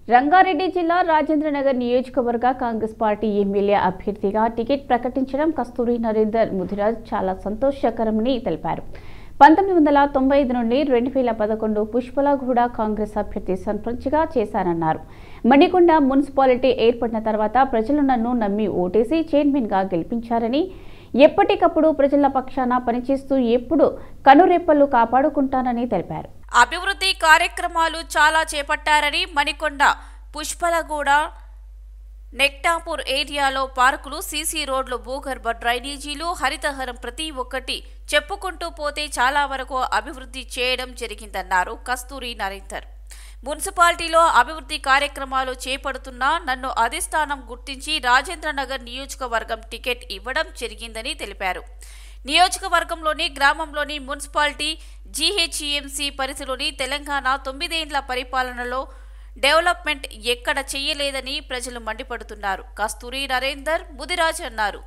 రంగారెడ్డి జిల్లా రాజేంద్రనగర్ నియోజకవర్గ Congress party MLA అభ్యర్థిగా టికెట్ ప్రకటించడం కస్తూరి నరేందర్ ముదిరాజ్ చాలా సంతోషకరమని తెలిపారు. 1995 నుండి 2011 పుష్పలగూడ కాంగ్రెస్ అభ్యర్థి సర్పంచ్గా చేశారన్నారు. మణికొండ మున్సిపాలిటీ ఏర్పడిన తర్వాత ప్రజలు నన్ను నమ్మి ఓటేసి చైర్మన్గా గెలిపించారని, ఎప్పటికప్పుడు ప్రజల పక్షాన పనిచేస్తూ ఎప్పుడు కనురెప్పలు కాపాడుకుంటానని తెలిపారు. అభివృద్ధి కార్యక్రమాలు చాలా చేపట్టారని, మణికొండ, పుష్పలగూడ, నెక్టాపూర్ ఏరియాలో పార్కులు, సీసీ రోడ్లు, భూగర్భ డ్రైనేజీలు, హరితహారం ప్రతి ఒక్కటి చెప్పుకుంటూ పోతే చాలా వరకు అభివృద్ధి చేయడం జరిగిందన్నారు కస్తూరి నరేందర్. మున్సిపాలిటీలో అభివృద్ధి కార్యక్రమాలు చేపడుతున్నా నన్ను అధిష్టానం గుర్తించి రాజేంద్రనగర్ నియోజకవర్గం టికెట్ ఇవ్వడం జరిగిందని తెలిపారు. నియోజకవర్గంలోని గ్రామంలోని మున్సిపాలిటీ జీహెచ్ఎంసీ పరిధిలోని తెలంగాణ 9 ఏళ్ల పరిపాలనలో డెవలప్మెంట్ ఎక్కడ చేయలేదని ప్రజలు మండిపడుతున్నారు. కస్తూరి నరేందర్ ముదిరాజ్ అన్నారు.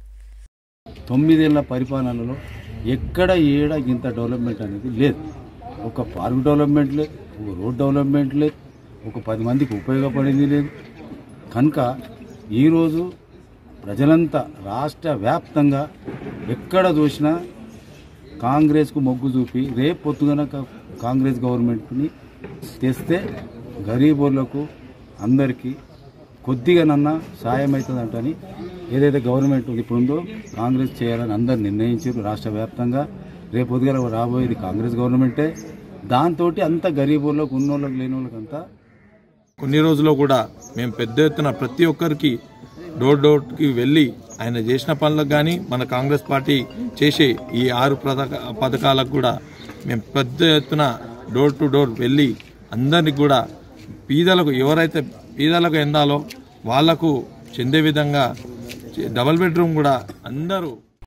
9 ఏళ్ల పరిపాలనలో ఎక్కడ ఏడ ఇంత డెవలప్మెంట్ అనేది లేదు. ఒక పార్క్ డెవలప్మెంట్ లేదు, ఒక రోడ్ డెవలప్మెంట్ లేదు, ఒక 10 మందికి ఉపయోగపడింది లేదు. కనుక ఈరోజు ప్రజలంతా రాష్ట్ర వ్యాప్తంగా ఎక్కడ చూసినా కాంగ్రెస్కు మొగ్గు చూపి రేపు పొద్దున కాంగ్రెస్ గవర్నమెంట్ని తెస్తే గరీబులకు అందరికీ కొద్దిగానన్నా సాయం అవుతుందంటని ఏదైతే గవర్నమెంట్ ఇప్పుడుందో కాంగ్రెస్ చేయాలని అందరు నిర్ణయించారు. రాష్ట్ర వ్యాప్తంగా రేపు పొద్దుగా రాబోయేది కాంగ్రెస్ గవర్నమెంటే. దాంతో అంత గరీబులకు, ఉన్నోళ్ళకి, లేని వాళ్ళకంతా కొన్ని రోజుల్లో కూడా మేము పెద్ద ఎత్తున ప్రతి ఒక్కరికి డోర్ డోర్కి వెళ్ళి ఆయన చేసిన పనులకు కానీ మన కాంగ్రెస్ పార్టీ చేసే ఈ 6 పథకాలకు కూడా మేము పెద్ద ఎత్తున డోర్ టు డోర్ వెళ్ళి అందరికి కూడా పేదలకు ఎవరైతే పేదలకు ఎందాలో వాళ్లకు చెందే విధంగా డబుల్ బెడ్రూమ్ కూడా అందరూ